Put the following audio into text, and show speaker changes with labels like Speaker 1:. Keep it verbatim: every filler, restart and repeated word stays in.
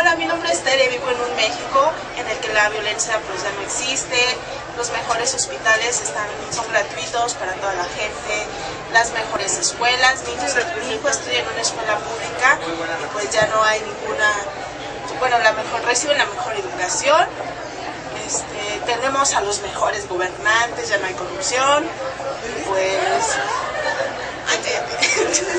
Speaker 1: Hola, mi nombre es Tere, vivo en un México en el que la violencia pues ya no existe, los mejores hospitales están, son gratuitos para toda la gente, las mejores escuelas, mi hijo, mi hijo estudia en una escuela pública y pues ya no hay ninguna, bueno, la mejor, reciben la mejor educación, este, tenemos a los mejores gobernantes, ya no hay corrupción, y pues...